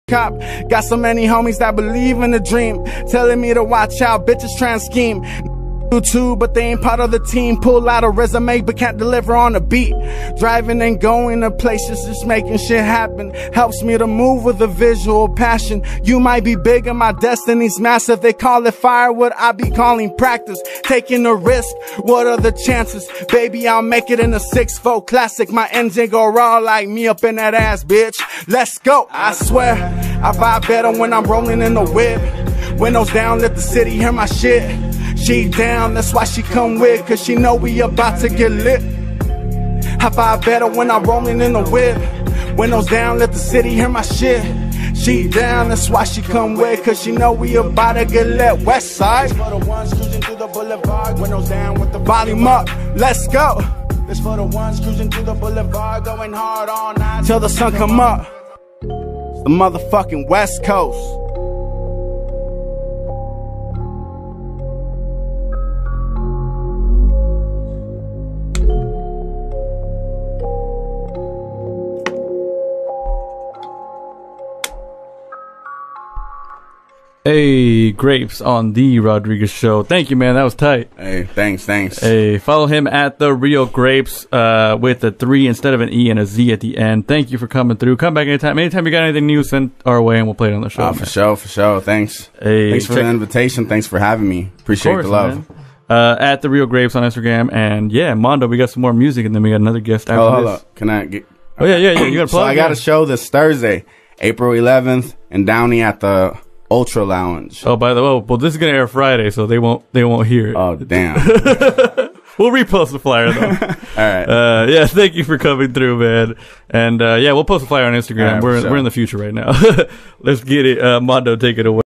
cop. Got so many homies that believe in the dream, telling me to watch out, bitches try and scheme. Do too, but they ain't part of the team. Pull out a resume, but can't deliver on the beat. Driving and going to places, just making shit happen. Helps me to move with a visual passion. You might be big and my destiny's massive. They call it firewood, I be calling practice. Taking a risk, what are the chances? Baby, I'll make it in a 6-4 classic. My engine go raw like me up in that ass, bitch. Let's go. I swear, I vibe better when I'm rolling in the whip. Windows down, let the city hear my shit. She down, that's why she come with, cause she know we about to get lit. I vibe better when I'm rolling in the whip. Windows down, let the city hear my shit. She down, that's why she come with, cause she know we about to get lit. West side. This for the ones cruising through the boulevard. Windows down with the volume up. Let's go. This for the ones cruising through the boulevard, going hard all night till the sun come up. It's the motherfucking West Coast. Hey, Grapes on the Rodriguez Show. Thank you, man. That was tight. Hey, thanks. Hey, follow him at The Real Grapes with a 3 instead of an E and a Z at the end. Thank you for coming through. Come back anytime. Anytime you got anything new, send our way and we'll play it on the show. For sure. Thanks. Hey, thanks for the invitation. Thanks for having me. Appreciate the love. At The Real Grapes on Instagram. And yeah, Mondo, we got some more music and then we got another guest after this. Hold up. Can I get... Oh, yeah. You got to plug. So I got a show this Thursday, April 11th in Downey at the Ultra Lounge. Oh, by the way, well, this is gonna air Friday, so they won't hear it. Oh, damn. We'll repost the flyer though. All right. Yeah, thank you for coming through, man. And yeah, we'll post the flyer on Instagram. Right, we're in the future right now. Let's get it. Mondo, take it away.